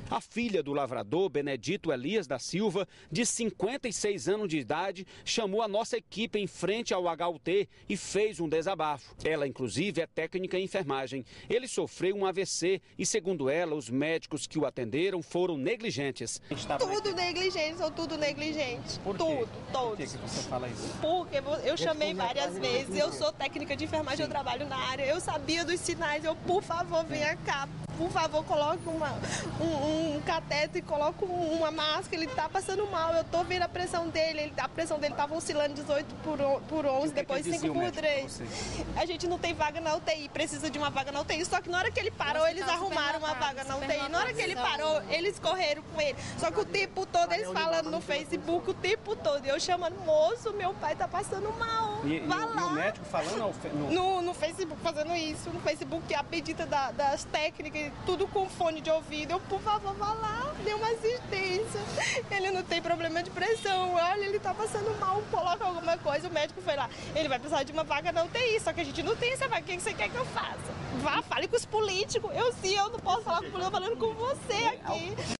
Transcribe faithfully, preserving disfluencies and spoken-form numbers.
A filha do lavrador, Benedito Elias da Silva, de cinquenta e seis anos de idade, chamou a nossa equipe em frente ao H U T e fez um desabafo. Ela, inclusive, é técnica em enfermagem. Ele sofreu um A V C e, segundo ela, os médicos que o atenderam foram negligentes. Tudo negligente, são tudo negligentes. Por quê? Tudo, todos. Por que que você fala isso? Porque eu chamei várias vezes, eu sou técnica de enfermagem, eu trabalho na área, eu sabia dos sinais, eu, por favor, venha cá. Por favor, coloque uma, um, um cateto e coloque uma máscara, ele está passando mal, eu estou vendo a pressão dele, ele, a pressão dele estava oscilando dezoito por onze, depois cinco por três. A gente não tem vaga na U T I, precisa de uma vaga na U T I, só que na hora que ele parou, eles arrumaram uma vaga na U T I, na hora que ele parou, eles correram com ele, só que o tempo todo eles falando no Facebook, o tempo todo, eu chamando, moço, meu pai está passando mal, e, vá e, lá. E o médico falando no... No, no Facebook fazendo isso, no Facebook a pedida da, das técnicas, tudo com fone de ouvido. Eu, por favor, vá lá, dê uma assistência. Ele não tem problema de pressão, olha, ele tá passando mal, coloca alguma coisa. O médico foi lá, ele vai precisar de uma vaga na U T I, só que a gente não tem essa vaga. O que você quer que eu faça? Vá, fale com os políticos. Eu sim, eu não posso falar com o político, eu tô falando com você aqui.